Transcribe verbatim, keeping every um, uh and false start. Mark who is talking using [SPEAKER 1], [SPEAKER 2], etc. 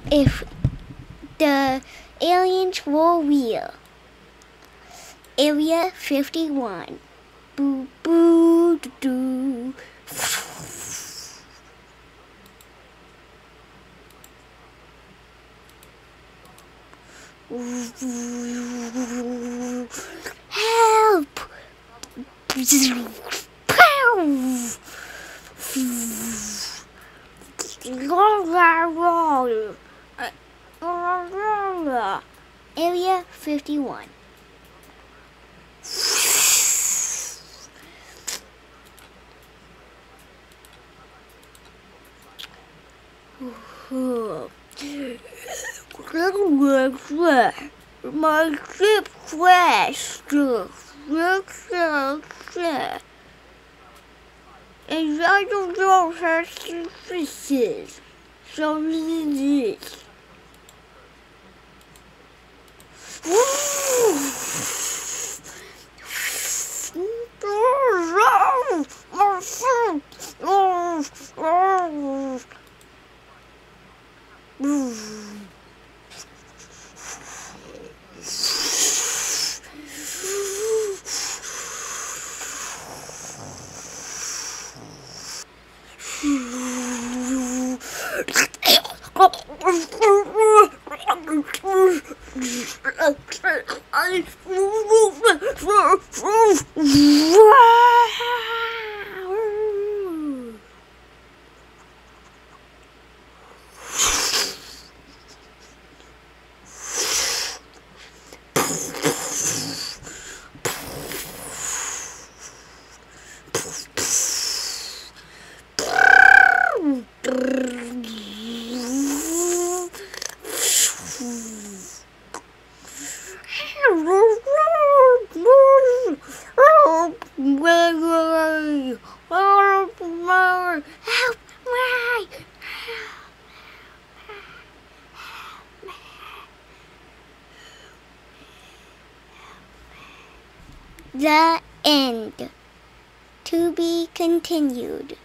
[SPEAKER 1] if the aliens were real. Area fifty-one. Boo boo doo doo. Help! Area fifty-one. My ship crashed. And I don't know how to fix it. So this is it. The end. To be continued.